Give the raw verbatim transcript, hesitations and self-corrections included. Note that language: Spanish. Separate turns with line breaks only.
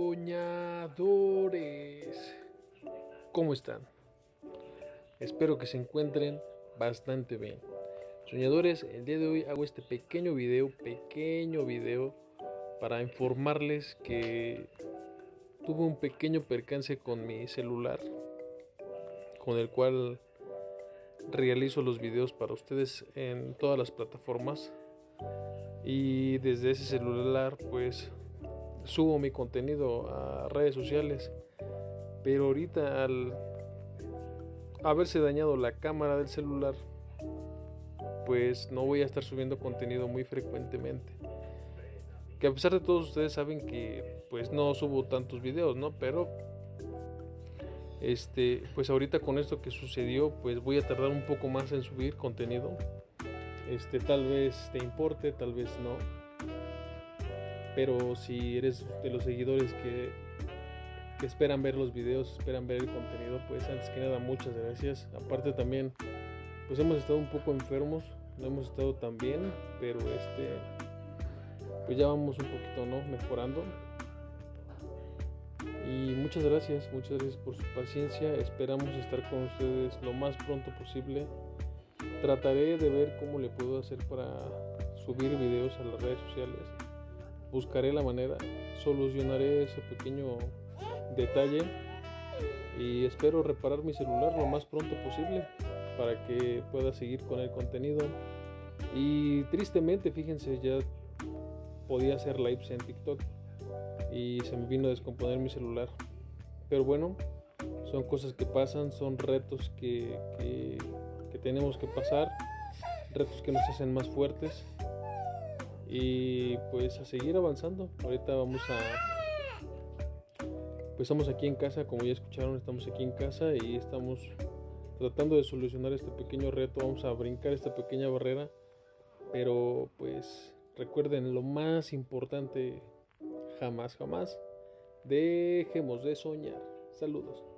Soñadores, ¿cómo están? Espero que se encuentren bastante bien. Soñadores, el día de hoy hago este pequeño video, pequeño video para informarles que tuve un pequeño percance con mi celular, con el cual realizo los videos para ustedes en todas las plataformas, y desde ese celular pues subo mi contenido a redes sociales. Pero ahorita, al haberse dañado la cámara del celular, pues no voy a estar subiendo contenido muy frecuentemente. Que a pesar de todo, ustedes saben que pues no subo tantos videos, ¿no? Pero este, pues ahorita con esto que sucedió, pues voy a tardar un poco más en subir contenido. Este, tal vez te importe, tal vez no. Pero si eres de los seguidores que, que esperan ver los videos, esperan ver el contenido, pues antes que nada muchas gracias. Aparte también, pues hemos estado un poco enfermos, no hemos estado tan bien, pero este, pues ya vamos un poquito, ¿no?, mejorando. Y muchas gracias, muchas gracias por su paciencia. Esperamos estar con ustedes lo más pronto posible. Trataré de ver cómo le puedo hacer para subir videos a las redes sociales. Buscaré la manera, solucionaré ese pequeño detalle y espero reparar mi celular lo más pronto posible para que pueda seguir con el contenido. Y tristemente, fíjense, ya podía hacer lives en TikTok y se me vino a descomponer mi celular. Pero bueno, son cosas que pasan, son retos que, que, que tenemos que pasar, retos que nos hacen más fuertes. Y pues a seguir avanzando. Ahorita vamos a... Pues estamos aquí en casa, como ya escucharon, estamos aquí en casa y estamos tratando de solucionar este pequeño reto. Vamos a brincar esta pequeña barrera. Pero pues recuerden, lo más importante, jamás, jamás dejemos de soñar. Saludos.